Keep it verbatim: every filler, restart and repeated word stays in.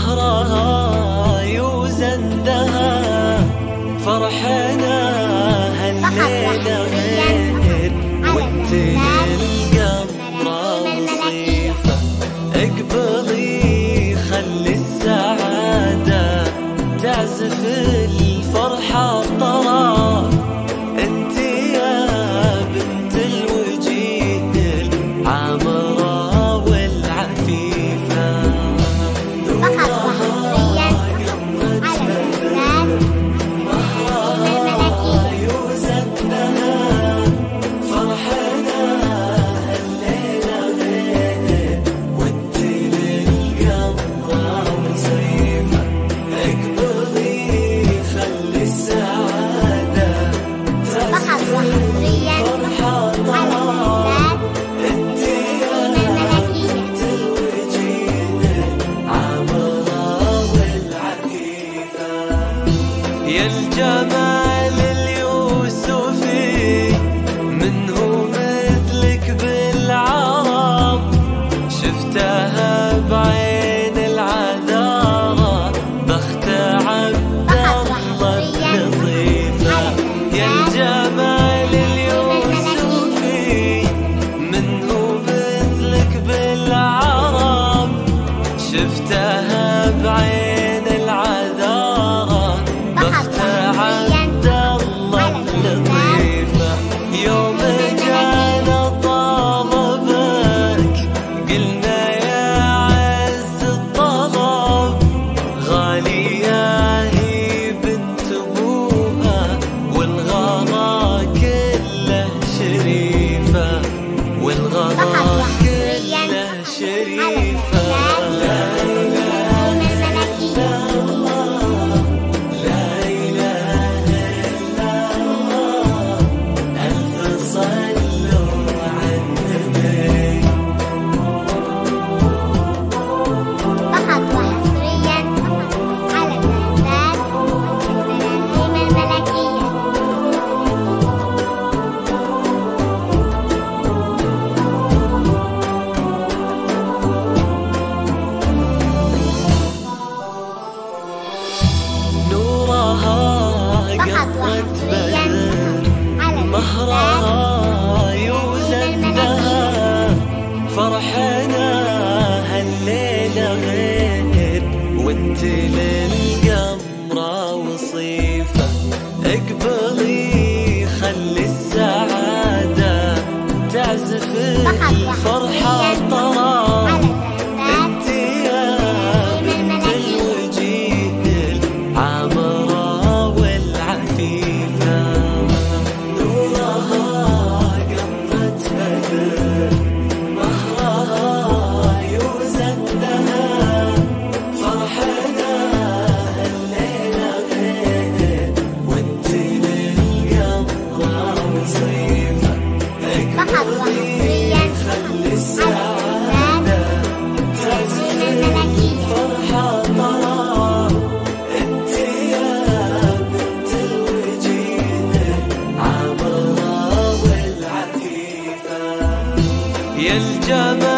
مهرها يوزن ذهب، فرحنا هالليلة غير وانت للقمرة وصيفة. اقبلي خلي السعادة تعزف الفرحة طرا، انت يا بنت الوجيه العامرة والعفيفة. يا الجمال اليوسفي منه مثلك بالعرب، شفتها بعين العذارى بخت عبد الله اللطيفة. يا الجمال اليوسفي منه مثلك بالعرب، شفتها بعين العذارى بخت عبد الله اللطيفة. يوم جانا طلبك قلنا يا عز الطلب، غالية هي بنت ابوها والغلا كله شريفة، والغلا كله شريفة. مهرها يوزن ذهب، فرحنا هالليلة غير وانت للقمرة وصيفة. اقبلي خلي السعادة تعزف الفرحة طرا، انت يا بنت الوجيه العامرة والعفيفة. يا الجمال